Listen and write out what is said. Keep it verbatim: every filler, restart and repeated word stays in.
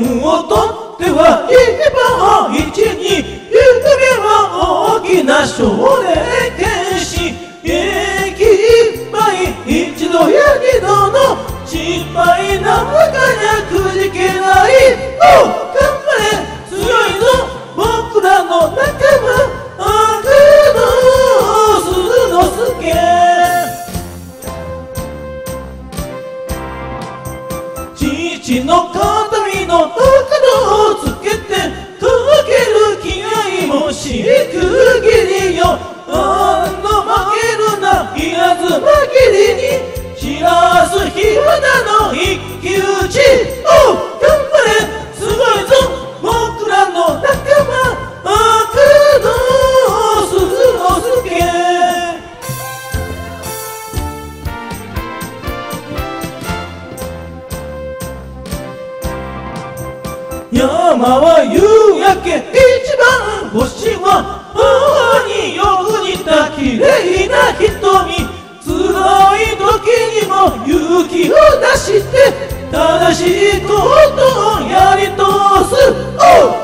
運をとっては一番一に夢は大きな奨励剣士元気いっぱい一度や二度の失敗なんかにゃくじけない。お頑張れ強いぞ僕らの仲間悪の鈴之助。父の肩身の角をつけてかける気合もしくぎりよ。あの負けるな言わず負けりに散らす火花の一騎打ち。お頑張れすごいぞ僕らの仲間悪の鈴之助。山は夕焼け一番星は母によく似た綺麗な瞳。辛い時にも勇気を出して正しいことをやり通す。お